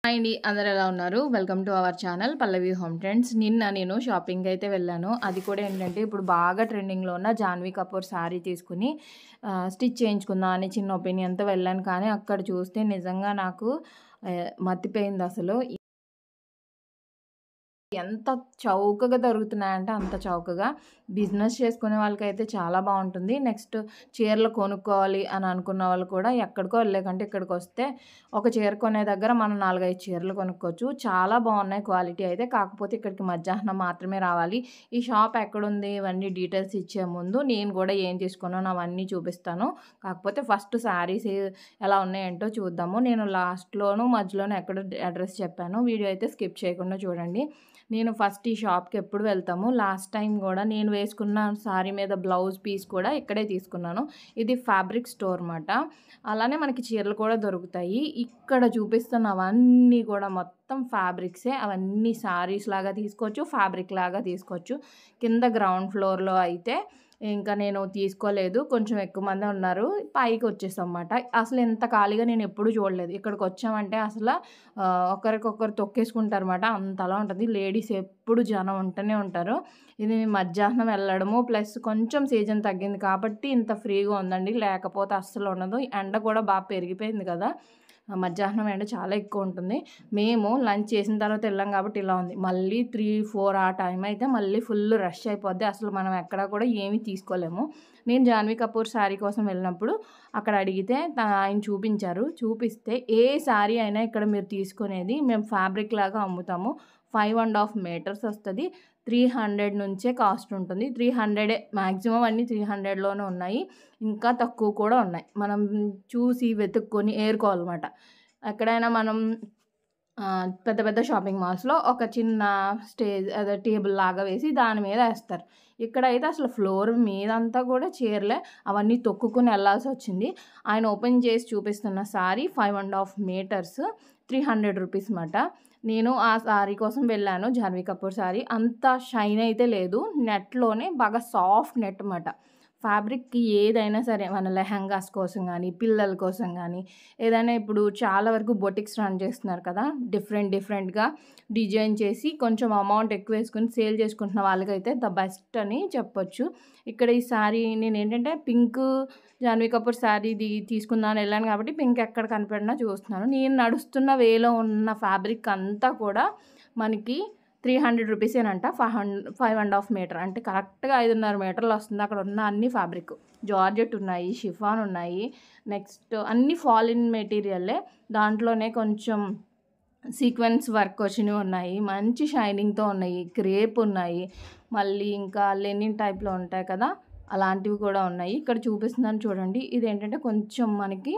Hi అండి, అందరు ఎలా ఉన్నారు? Welcome to our channel Pallavi home trends. నిన్న నేను షాపింగ్ అయితే వెళ్ళాను. అది కూడా ఏంటంటే ఇప్పుడు బాగా ట్రెండింగ్లో ఉన్న జాన్వీ కపూర్ శారీ తీసుకుని స్టిచ్ చేయించుకుందాం అని చిన్న ఒపీనియన్తో వెళ్ళాను. కానీ అక్కడ చూస్తే నిజంగా నాకు మతిపోయింది అసలు. ఎంత చౌకగా దొరుకుతున్నాయంటే అంత చౌకగా. బిజినెస్ చేసుకునే వాళ్ళకైతే చాలా బాగుంటుంది. నెక్స్ట్ చీరలు కొనుక్కోవాలి అని అనుకున్న వాళ్ళు కూడా ఎక్కడికో వెళ్ళలేకంటే ఇక్కడికి వస్తే ఒక చీర కొనే దగ్గర మనం 4-5 చీరలు కొనుక్కోవచ్చు. చాలా బాగున్నాయి క్వాలిటీ అయితే. కాకపోతే ఇక్కడికి మధ్యాహ్నం మాత్రమే రావాలి. ఈ షాప్ ఎక్కడుంది ఇవన్నీ డీటెయిల్స్ ఇచ్చే ముందు నేను కూడా ఏం తీసుకున్నానో అవన్నీ చూపిస్తాను. కాకపోతే ఫస్ట్ శారీస్ ఎలా ఉన్నాయంటో చూద్దాము. నేను లాస్ట్లోను మధ్యలోనూ ఎక్కడ అడ్రస్ చెప్పాను. వీడియో అయితే స్కిప్ చేయకుండా చూడండి. నేను ఫస్ట్ ఈ షాప్కి ఎప్పుడు వెళ్తాము. లాస్ట్ టైం కూడా నేను వేసుకున్న శారీ మీద బ్లౌజ్ పీస్ కూడా ఇక్కడే తీసుకున్నాను. ఇది ఫ్యాబ్రిక్ స్టోర్ అన్నమాట. అలానే మనకి చీరలు కూడా దొరుకుతాయి. ఇక్కడ చూపిస్తున్నవన్నీ కూడా మొత్తం ఫ్యాబ్రిక్సే. అవన్నీ శారీస్ లాగా తీసుకోవచ్చు, ఫ్యాబ్రిక్ లాగా తీసుకోవచ్చు. కింద గ్రౌండ్ ఫ్లోర్లో అయితే ఇంకా నేను తీసుకోలేదు, కొంచెం ఎక్కువ మంది ఉన్నారు. పైకి వచ్చేసాం అన్నమాట. అసలు ఎంత ఖాళీగా నేను ఎప్పుడు చూడలేదు. ఇక్కడికి వచ్చామంటే అసలు ఒకరికొకరు తొక్కేసుకుంటారు అన్నమాట. అంతలా ఉంటుంది. లేడీస్ ఎప్పుడు జనం ఉంటూనే ఉంటారు. ఇది మధ్యాహ్నం వెళ్ళడము ప్లస్ కొంచెం సీజన్ తగ్గింది కాబట్టి ఇంత ఫ్రీగా ఉందండి. లేకపోతే అస్సలు ఉండదు. ఎండ కూడా బాగా పెరిగిపోయింది కదా, మధ్యాహ్నం ఎండ చాలా ఎక్కువ ఉంటుంది. మేము లంచ్ చేసిన తర్వాత వెళ్ళాం కాబట్టి ఇలా ఉంది. మళ్ళీ 3-4 ఆ టైం అయితే మళ్ళీ ఫుల్ రష్ అయిపోద్ది. అసలు మనం ఎక్కడ కూడా ఏమీ తీసుకోలేము. నేను జాన్వీ కపూర్ శారీ కోసం వెళ్ళినప్పుడు అక్కడ అడిగితే ఆయన చూపిస్తే ఏ శారీ అయినా ఇక్కడ మీరు తీసుకునేది మేము ఫ్యాబ్రిక్ లాగా అమ్ముతాము. 5.5 మీటర్స్ వస్తుంది. 300 నుంచే కాస్ట్ ఉంటుంది. 300 మ్యాక్సిమం అన్నీ 300లోనే ఉన్నాయి. ఇంకా తక్కువ కూడా ఉన్నాయి. మనం చూసి వెతుక్కొని ఏరుకోవాలన్నమాట. ఎక్కడైనా మనం పెద్ద పెద్ద షాపింగ్ మాల్స్లో ఒక చిన్న స్టేజ్ అదే టేబుల్ లాగా వేసి దాని మీద వేస్తారు. ఇక్కడైతే అసలు ఫ్లోర్ మీదంతా కూడా చీరలే. అవన్నీ తొక్కుకుని వెళ్ళాల్సి వచ్చింది. ఆయన ఓపెన్ చేసి చూపిస్తున్న శారీ 5.5 మీటర్స్ 300 రూపీస్ అన్నమాట. నేను ఆ శారీ కోసం వెళ్ళాను. జాన్వీ కపూర్ శారీ అంత షైన్ అయితే లేదు. నెట్లోనే బాగా సాఫ్ట్ నెట్ అన్నమాట. ఫ్యాబ్రిక్కి ఏదైనా సరే మన లెహంగాస్ కోసం కానీ పిల్లల కోసం కానీ ఏదైనా ఇప్పుడు చాలా వరకు బొటిక్స్ రన్ చేస్తున్నారు కదా, డిఫరెంట్గా డిజైన్ చేసి కొంచెం అమౌంట్ ఎక్కువ వేసుకొని సేల్ చేసుకుంటున్న వాళ్ళకైతే ద బెస్ట్ అని చెప్పొచ్చు. ఇక్కడ ఈ శారీ నేను ఏంటంటే పింక్ జాన్వీ కపూర్ శారీ తీసుకుందామని వెళ్ళాను కాబట్టి పింక్ ఎక్కడ కనిపెడినా చూస్తున్నాను. నేను నడుస్తున్న వేలో ఉన్న ఫ్యాబ్రిక్ అంతా కూడా మనకి 300 రూపీసేనంట. 5.5 మీటర్ అంటే కరెక్ట్గా 5.5 మీటర్లు వస్తుంది. అక్కడ ఉన్న అన్ని ఫ్యాబ్రిక్ జార్జెట్ ఉన్నాయి, షిఫాన్ ఉన్నాయి, నెక్స్ట్ అన్ని ఫాలిన్ మెటీరియల్లే. దాంట్లోనే కొంచెం సీక్వెన్స్ వర్క్ వచ్చినవి ఉన్నాయి, మంచి షైనింగ్తో ఉన్నాయి, క్రేప్ ఉన్నాయి, మళ్ళీ ఇంకా లెనిన్ టైప్లో ఉంటాయి కదా అలాంటివి కూడా ఉన్నాయి. ఇక్కడ చూపిస్తున్నాను చూడండి. ఇది ఏంటంటే కొంచెం మనకి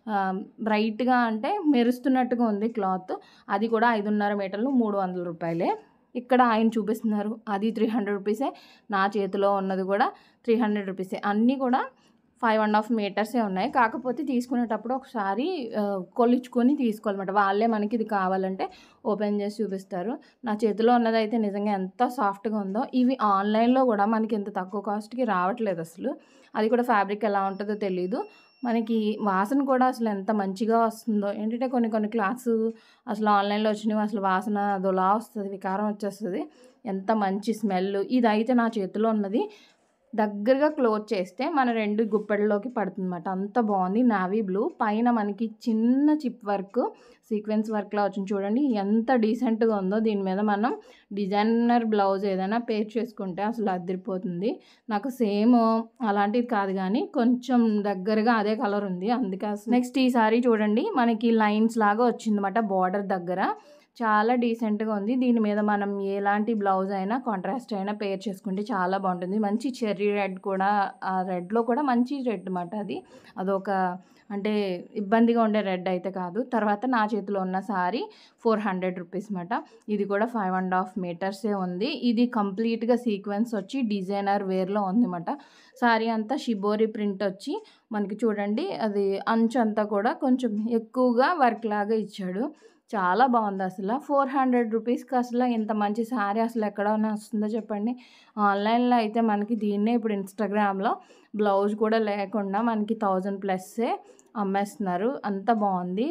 బ్రైట్గా అంటే మెరుస్తున్నట్టుగా ఉంది క్లాత్. అది కూడా 5.5 మీటర్లు 300 రూపాయలే. ఇక్కడ ఆయన చూపిస్తున్నారు అది 300 రూపీసే. నా చేతిలో ఉన్నది కూడా 300 రూపీసే. అన్నీ కూడా 5.5 మీటర్సే ఉన్నాయి. కాకపోతే తీసుకునేటప్పుడు ఒకసారి కొలుచుకొని తీసుకోవాలన్నమాట. వాళ్ళే మనకి ఇది కావాలంటే ఓపెన్ చేసి చూపిస్తారు. నా చేతిలో ఉన్నదైతే నిజంగా ఎంత సాఫ్ట్గా ఉందో. ఇవి ఆన్లైన్లో కూడా మనకి ఇంత తక్కువ కాస్ట్కి రావట్లేదు అసలు. అది కూడా ఫ్యాబ్రిక్ ఎలా ఉంటుందో తెలీదు. మనకి వాసన కూడా అసలు ఎంత మంచిగా వస్తుందో. ఏంటంటే కొన్ని క్లాత్స్ అసలు ఆన్లైన్లో వచ్చినవి అసలు వాసన అదోలా వస్తుంది, వికారం వచ్చేస్తుంది. ఎంత మంచి స్మెల్. ఇదైతే నా చేతిలో ఉన్నది దగ్గరగా క్లోజ్ చేస్తే మన 2 గుప్పెళ్ళలోకి పడుతుందన్నమాట. అంత బాగుంది. నావీ బ్లూ పైన మనకి చిన్న చిప్ వర్క్ సీక్వెన్స్ వర్క్లా వచ్చింది చూడండి. ఎంత డీసెంట్గా ఉందో. దీని మీద మనం డిజైనర్ బ్లౌజ్ ఏదైనా పేర్ చేసుకుంటే అసలు అదిరిపోతుంది. నాకు సేమ్ అలాంటిది కాదు కానీ కొంచెం దగ్గరగా అదే కలర్ ఉంది, అందుకే. నెక్స్ట్ ఈ సారీ చూడండి, మనకి లైన్స్ లాగా వచ్చిందన్నమాట బార్డర్ దగ్గర. చాలా డీసెంట్గా ఉంది. దీని మీద మనం ఎలాంటి బ్లౌజ్ అయినా కాంట్రాస్ట్ అయినా పేర్ చేసుకుంటే చాలా బాగుంటుంది. మంచి చెర్రీ రెడ్ కూడా, ఆ రెడ్లో కూడా మంచి రెడ్ అన్నమాట. అదొక అంటే ఇబ్బందిగా ఉండే రెడ్ అయితే కాదు. తర్వాత నా చేతిలో ఉన్న సారీ 400 రూపీస్ అన్నమాట. ఇది కూడా 5.5 మీటర్సే ఉంది. ఇది కంప్లీట్గా సీక్వెన్స్ వచ్చి డిజైనర్ వేర్లో ఉందన్నమాట. సారీ అంతా షిబోరి ప్రింట్ వచ్చి మనకి చూడండి, అది అంచు అంతా కూడా కొంచెం ఎక్కువగా వర్క్ లాగా ఇచ్చాడు. చాలా బాగుంది అసలు. 400 రూపీస్కి అసలు ఇంత మంచి శారీ అసలు ఎక్కడైనా వస్తుందో చెప్పండి. ఆన్లైన్లో అయితే మనకి దీన్నే ఇప్పుడు ఇన్స్టాగ్రామ్లో బ్లౌజ్ కూడా లేకుండా మనకి 1000 ప్లస్సే అమ్మేస్తున్నారు. అంత బాగుంది.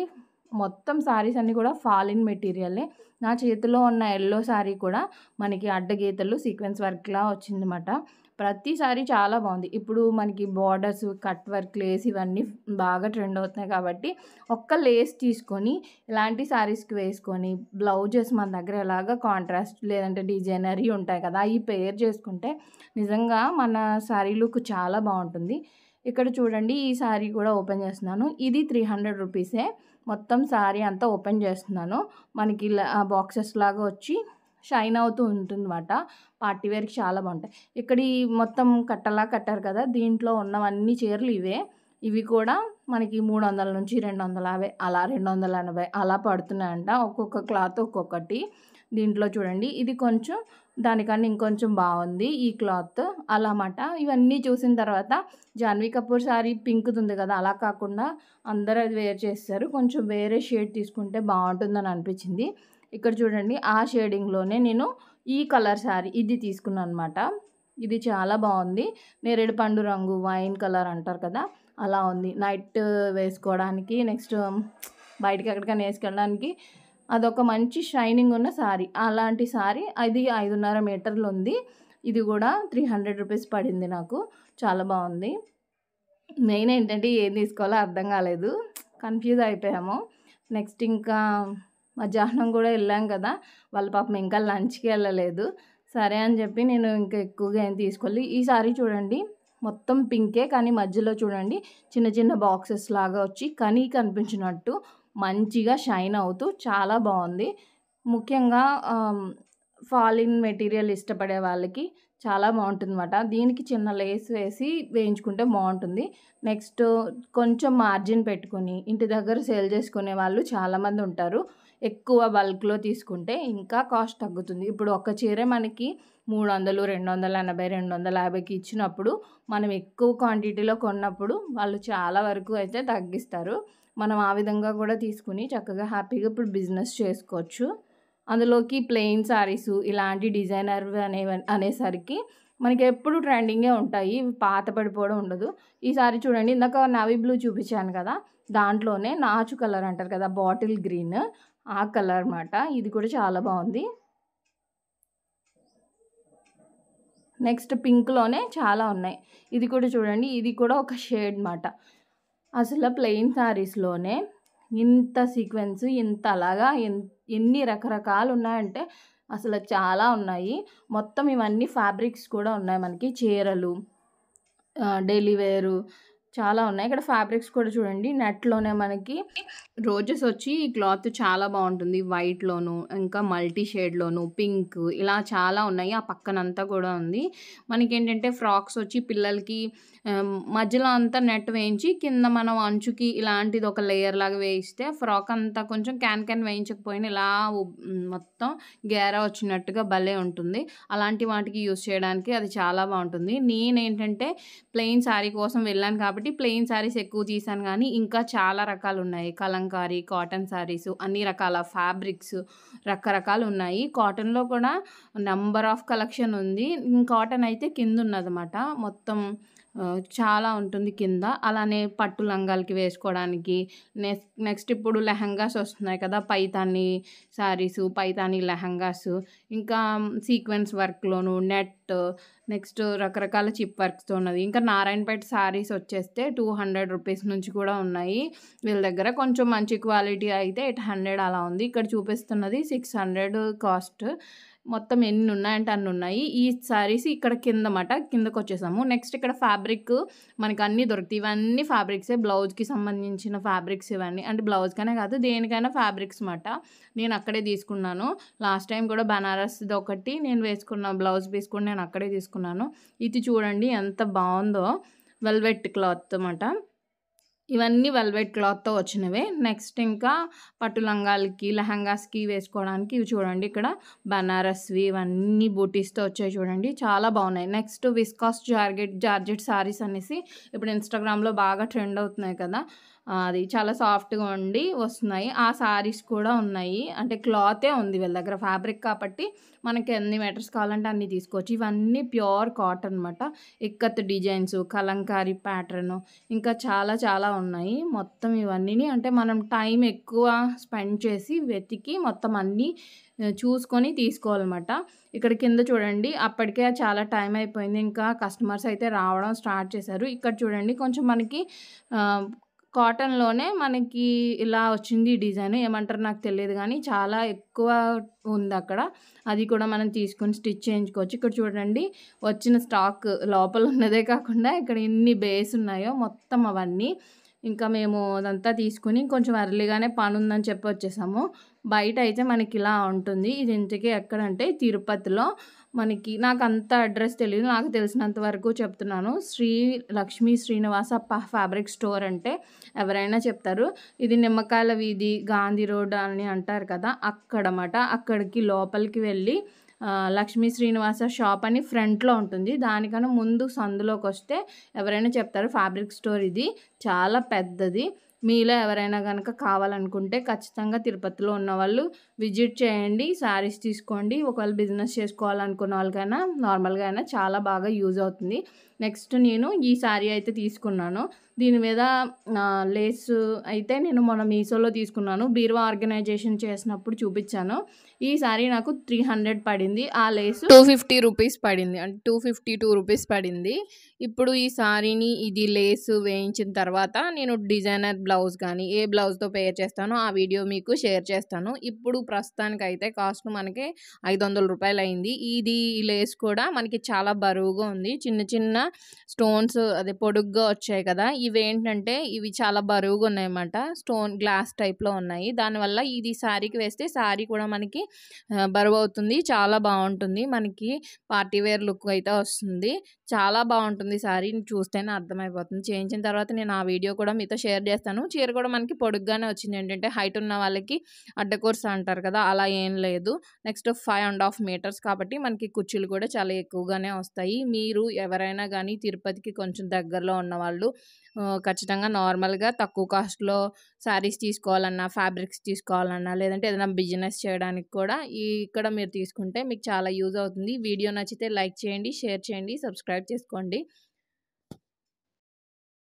మొత్తం శారీస్ అన్నీ కూడా ఫాలిన్ మెటీరియలే. నా చేతిలో ఉన్న యెల్లో శారీ కూడా మనకి అడ్డగీతలు సీక్వెన్స్ వర్క్‌లా వచ్చిందన్నమాట. ప్రతి శారీ చాలా బాగుంది. ఇప్పుడు మనకి బోర్డర్స్, కట్ వర్క్, లేస్ ఇవన్నీ బాగా ట్రెండ్ అవుతున్నాయి కాబట్టి ఒక్క లేస్ తీసుకొని ఇలాంటి శారీస్‌కి వేసుకొని బ్లౌజెస్ మన దగ్గర ఎలాగా కాంట్రాస్ట్ లేదంటే డిజైనరీ ఉంటాయి కదా! అయి పెయిర్ చేసుకుంటే నిజంగా మన శారీ లుక్ చాలా బాగుంటుంది. ఇక్కడ చూడండి ఈ శారీ కూడా ఓపెన్ చేస్తున్నాను. ఇది 300 రూపీసే. మొత్తం శారీ అంతా ఓపెన్ చేస్తున్నాను. మనకి ఇలా బాక్సెస్ లాగా వచ్చి షైన్ అవుతూ ఉంటుందన్నమాట. పార్టీ వేర్‌కి చాలా బాగుంటాయి. ఇక్కడ ఈ మొత్తం కట్టలా కట్టారు కదా! దీంట్లో ఉన్నవన్నీ చీరలు ఇవే. ఇవి కూడా మనకి 300-250 అలా 280 అలా పడుతున్నాయంట. ఒక్కొక్క క్లాత్ ఒక్కొక్కటి. దీంట్లో చూడండి ఇది కొంచెం దానికన్నా ఇంకొంచెం బాగుంది ఈ క్లాత్ అలా మాట. ఇవన్నీ చూసిన తర్వాత జాన్వీ కపూర్ శారీ పింక్‌ది ఉంది కదా! అలా కాకుండా అందరూ అది వేర్ చేస్తారు. కొంచెం వేరే షేడ్ తీసుకుంటే బాగుంటుందని అనిపించింది. ఇక్కడ చూడండి ఆ షేడింగ్‌లోనే నేను ఈ కలర్ శారీ ఇది తీసుకున్నాను అనమాట. ఇది చాలా బాగుంది. నేరేడు పండు రంగు వైన్ కలర్ అంటారు కదా! అలా ఉంది. నైట్ వేసుకోవడానికి నెక్స్ట్ బయటికి ఎక్కడికైనా వేసుకెళ్ళడానికి అదొక మంచి షైనింగ్ ఉన్న శారీ. అలాంటి శారీ అది 5.5 మీటర్లు ఉంది. ఇది కూడా 300 రూపీస్ పడింది నాకు. చాలా బాగుంది. మెయిన్ ఏంటంటే ఏం తీసుకోవాలో అర్థం కాలేదు. కన్‌ఫ్యూజ్ అయిపోయాము. నెక్స్ట్ ఇంకా మధ్యాహ్నం కూడా వెళ్ళాం కదా! వాళ్ళు పాపం ఇంకా లంచ్‌కి వెళ్ళలేదు. సరే అని చెప్పి నేను ఇంకా ఎక్కువగా ఏం తీసుకోలే. ఈ శారీ చూడండి మొత్తం పింకే కానీ మధ్యలో చూడండి చిన్న చిన్న బాక్సెస్ లాగా వచ్చి కనీ కనిపించినట్టు మంచిగా షైన్ అవుతూ చాలా బాగుంది. ముఖ్యంగా ఫాలిన్ మెటీరియల్ ఇష్టపడే వాళ్ళకి చాలా బాగుంటుందన్నమాట. దీనికి చిన్న లేస్ వేసి వేయించుకుంటే బాగుంటుంది. నెక్స్ట్ కొంచెం మార్జిన్ పెట్టుకొని ఇంటి దగ్గర సేల్ చేసుకునే వాళ్ళు చాలామంది ఉంటారు. ఎక్కువ బల్క్‌లో తీసుకుంటే ఇంకా కాస్ట్ తగ్గుతుంది. ఇప్పుడు ఒక చీరే మనకి 300, 280, 250కి ఇచ్చినప్పుడు మనం ఎక్కువ క్వాంటిటీలో కొన్నప్పుడు వాళ్ళు చాలా వరకు అయితే తగ్గిస్తారు. మనం ఆ విధంగా కూడా తీసుకుని చక్కగా హ్యాపీగా ఇప్పుడు బిజినెస్ చేసుకోవచ్చు. అందులోకి ప్లెయిన్ శారీసు ఇలాంటి డిజైనర్‌వి అనేసరికి మనకి ఎప్పుడు ట్రెండింగే ఉంటాయి. పాత పడిపోవడం ఉండదు. ఈ శారీ చూడండి ఇందాక నావీ బ్లూ చూపించాను కదా! దాంట్లోనే నాచు కలర్ అంటారు కదా! బాటిల్ గ్రీన్ ఆ కలర్ మాట. ఇది కూడా చాలా బాగుంది. నెక్స్ట్ పింక్‌లోనే చాలా ఉన్నాయి. ఇది కూడా చూడండి ఇది కూడా ఒక షేడ్ మాట. అసలు ప్లెయిన్ శారీస్‌లోనే ఇంత సీక్వెన్స్ ఇంత అలాగా ఎన్ని రకరకాలు ఉన్నాయంటే అసలు చాలా ఉన్నాయి. మొత్తం ఇవన్నీ ఫ్యాబ్రిక్స్ కూడా ఉన్నాయి మనకి. చీరలు, డైలీ వేరు చాలా ఉన్నాయి. ఇక్కడ ఫ్యాబ్రిక్స్ కూడా చూడండి నెట్‌లోనే మనకి రోజెస్ వచ్చి ఈ క్లాత్ చాలా బాగుంటుంది. వైట్‌లోను ఇంకా మల్టీ షేడ్‌లోను పింక్ ఇలా చాలా ఉన్నాయి. ఆ పక్కనంతా కూడా ఉంది. మనకేంటంటే ఫ్రాక్స్ వచ్చి పిల్లలకి మధ్యలో అంతా నెట్ వేయించి కింద మనం అంచుకి ఇలాంటిది ఒక లేయర్ లాగా వేయిస్తే ఫ్రాక్ అంతా కొంచెం క్యాన్ వేయించకపోయినా ఇలా మొత్తం గేరా వచ్చినట్టుగా భలే ఉంటుంది. అలాంటి వాటికి యూజ్ చేయడానికి అది చాలా బాగుంటుంది. నేనేంటంటే ప్లెయిన్ శారీ కోసం వెళ్ళాను కాబట్టి ప్లెయిన్ శారీస్ ఎక్కువ తీసాను కానీ ఇంకా చాలా రకాలు ఉన్నాయి. కలంకారీ, కాటన్ శారీస్ అన్ని రకాల ఫ్యాబ్రిక్స్ రకరకాలు ఉన్నాయి. కాటన్‌లో కూడా నంబర్ ఆఫ్ కలెక్షన్ ఉంది. కాటన్ అయితే కింద ఉన్నదన్నమాట. మొత్తం చాలా ఉంటుంది కింద. అలానే పట్టు లంగాలకి వేసుకోవడానికి నెక్స్ట్ ఇప్పుడు లెహంగాస్ వస్తున్నాయి కదా! పైతాని శారీసు, పైతాని లెహంగాసు ఇంకా సీక్వెన్స్ వర్క్‌లోను నెట్ నెక్స్ట్ రకరకాల చిప్ వర్క్స్‌తో ఉన్నది. ఇంకా నారాయణపేట శారీస్ వచ్చేస్తే 200 రూపీస్ నుంచి కూడా ఉన్నాయి. వీళ్ళ దగ్గర కొంచెం మంచి క్వాలిటీ అయితే 800 అలా ఉంది. ఇక్కడ చూపిస్తున్నది 600 కాస్ట్. మొత్తం ఎన్ని ఉన్నాయంటే అన్ని ఉన్నాయి. ఈ శారీస్ ఇక్కడ కిందమాట కిందకొచ్చేసాము. నెక్స్ట్ ఇక్కడ ఫ్యాబ్రిక్ మనకు అన్నీ దొరుకుతాయి. ఇవన్నీ ఫ్యాబ్రిక్సే. బ్లౌజ్‌కి సంబంధించిన ఫ్యాబ్రిక్స్ ఇవన్నీ. అంటే బ్లౌజ్‌కనే కాదు దేనికైనా ఫ్యాబ్రిక్స్ మాట. నేను అక్కడే తీసుకున్నాను. లాస్ట్ టైం కూడా బనారస్‌ది ఒకటి నేను వేసుకున్న బ్లౌజ్ పీస్ కూడా నేను అక్కడే తీసుకున్నాను. ఇది చూడండి ఎంత బాగుందో. వెల్వెట్ క్లాత్ మాట. ఇవన్నీ వెల్వెట్ క్లాత్‌తో వచ్చినవే. నెక్స్ట్ ఇంకా పట్టు లంగాలకి, లెహంగాస్‌కి వేసుకోవడానికి ఇవి చూడండి ఇక్కడ బనారస్‌వి ఇవన్నీ బూటీస్‌తో వచ్చాయి చూడండి. చాలా బాగున్నాయి. నెక్స్ట్ విస్కాస్ జార్జెట్ శారీస్ అనేసి ఇప్పుడు ఇన్‌స్టాగ్రామ్‌లో బాగా ట్రెండ్ అవుతున్నాయి కదా! అది చాలా సాఫ్ట్‌గా ఉండి వస్తున్నాయి. ఆ శారీస్ కూడా ఉన్నాయి. అంటే క్లాతే ఉంది వీళ్ళ దగ్గర ఫ్యాబ్రిక్ కాబట్టి మనకి ఎన్ని మీటర్స్ కావాలంటే అన్ని తీసుకోవచ్చు. ఇవన్నీ ప్యూర్ కాటన్ అనమాట. ఇక్కత్ డిజైన్స్, కలంకారీ ప్యాటర్ను ఇంకా చాలా చాలా ఉన్నాయి. మొత్తం ఇవన్నీని అంటే మనం టైం ఎక్కువ స్పెండ్ చేసి వెతికి మొత్తం అన్నీ చూసుకొని తీసుకోవాలన్నమాట. ఇక్కడ కింద చూడండి అప్పటికే చాలా టైం అయిపోయింది. ఇంకా కస్టమర్స్ అయితే రావడం స్టార్ట్ చేశారు. ఇక్కడ చూడండి కొంచెం మనకి ఆహ్, కాటన్‌లోనే మనకి ఇలా వచ్చింది డిజైన్. ఏమంటారో నాకు తెలీదు గానీ చాలా ఎక్కువ ఉందక్కడ. అది కూడా మనం తీసుకొని స్టిచ్ చేయించుకోవచ్చు. ఇక్కడ చూడండి వచ్చిన స్టాక్ లోపల ఉన్నదే కాకుండా ఇక్కడ ఎన్ని బేస్ ఉన్నాయో మొత్తం అవన్నీ. ఇంకా మేము అదంతా తీసుకొని కొంచెం ఎర్లీగానే పనుందని చెప్పి వచ్చేసాము. బయటైతే మనకిలా ఉంటుంది. ఇది ఇంతకీ ఎక్కడంటే తిరుపతిలో మనకి నాకంత అడ్రెస్ తెలీదు. నాకు తెలిసినంత వరకు చెప్తున్నాను. శ్రీ లక్ష్మీ శ్రీనివాస ఫ్యాబ్రిక్ స్టోర్ అంటే ఎవరైనా చెప్తారు. ఇది నిమ్మకాయల వీధి, గాంధీ రోడ్ అని అంటారు కదా! అక్కడమాట. అక్కడికి లోపలికి వెళ్ళి లక్ష్మీ శ్రీనివాస షాప్ అని ఫ్రంట్‌లో ఉంటుంది. దానికన్నా ముందు సందులోకొస్తే ఎవరైనా చెప్తారు ఫ్యాబ్రిక్ స్టోర్ ఇది. చాలా పెద్దది. మీలో ఎవరైనా గనక కావాలనుకుంటే ఖచ్చితంగా తిరుపతిలో ఉన్నవాళ్ళు విజిట్ చేయండి. శారీస్ తీసుకోండి. ఒకవేళ బిజినెస్ చేసుకోవాలనుకున్న వాళ్ళకైనా నార్మల్‌గా అయినా చాలా బాగా యూజ్ అవుతుంది. నెక్స్ట్ నేను ఈ శారీ అయితే తీసుకున్నాను. దీని మీద లేసు అయితే నేను మొన్న మీషోలో తీసుకున్నాను. బీరువా ఆర్గనైజేషన్ చేసినప్పుడు చూపిచ్చాను. ఈ శారీ నాకు 300 పడింది. ఆ లేసు రూ. 250 పడింది. అంటే రూ. 252 పడింది. ఇప్పుడు ఈ శారీని ఇది లేసు వేయించిన తర్వాత నేను డిజైనర్ బ్లౌజ్ కానీ ఏ బ్లౌజ్‌తో పేర్ చేస్తానో ఆ వీడియో మీకు షేర్ చేస్తాను. ఇప్పుడు ప్రస్తుతానికైతే కాస్ట్ మనకి రూ. 500 అయింది. ఇది లేస్ కూడా మనకి చాలా బరువుగా ఉంది. చిన్న చిన్న స్టోన్స్ అదే పొడుగ్గా వచ్చాయి కదా! ఇవేంటంటే ఇవి చాలా బరువుగా ఉన్నాయన్నమాట. స్టోన్ గ్లాస్ టైప్‌లో ఉన్నాయి. దానివల్ల ఇది శారీకి వేస్తే శారీ కూడా మనకి బరువవుతుంది. చాలా బావుంటుంది. మనకి పార్టీ వేర్ లుక్ అయితే వస్తుంది. చాలా బావుంటుంది శారీ. చూస్తేనే అర్థమైపోతుంది. చేయించిన తర్వాత నేను ఆ వీడియో కూడా మీతో షేర్ చేస్తాను. చీర కూడా మనకి పొడుగ్గానే వచ్చింది. ఏంటంటే హైట్ ఉన్న వాళ్ళకి అడ్డకోర్స్ అంటారు కదా! అలా ఏం లేదు. నెక్స్ట్ 5½ మీటర్స్ కాబట్టి మనకి కుర్చీలు కూడా చాలా ఎక్కువగానే వస్తాయి. మీరు ఎవరైనా గానీ తిరుపతికి కొంచెం దగ్గరలో ఉన్నవాళ్ళు ఖచ్చితంగా నార్మల్‌గా తక్కువ కాస్ట్‌లో శారీస్ తీసుకోవాలన్నా, ఫ్యాబ్రిక్స్ తీసుకోవాలన్నా, లేదంటే ఏదైనా బిజినెస్ చేయడానికి కూడా ఇక్కడ మీరు తీసుకుంటే మీకు చాలా యూజ్ అవుతుంది. వీడియో నచ్చితే లైక్ చేయండి, షేర్ చేయండి, సబ్స్క్రైబ్ చేసుకోండి.